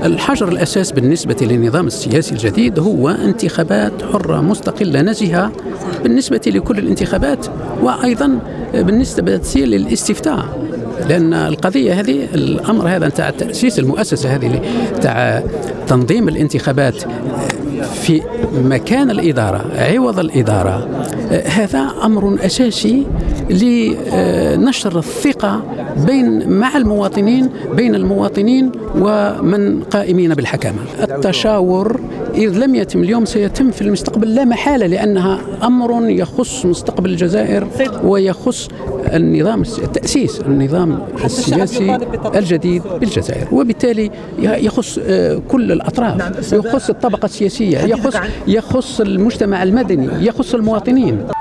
الحجر الأساس بالنسبة للنظام السياسي الجديد هو انتخابات حرة مستقلة نزيهة بالنسبة لكل الانتخابات، وأيضا بالنسبة للاستفتاء، لأن القضية هذه، الأمر هذا تاع تأسيس المؤسسة هذه تاع تنظيم الانتخابات في مكان الإدارة عوض الإدارة، هذا أمر أساسي لنشر الثقة مع المواطنين، بين المواطنين ومن قائمين بالحكامة. التشاور إذ لم يتم اليوم سيتم في المستقبل لا محالة، لأنها أمر يخص مستقبل الجزائر ويخص تأسيس النظام السياسي الجديد بالجزائر، وبالتالي يخص كل الأطراف، يخص الطبقة السياسية، يخص المجتمع المدني، يخص المواطنين.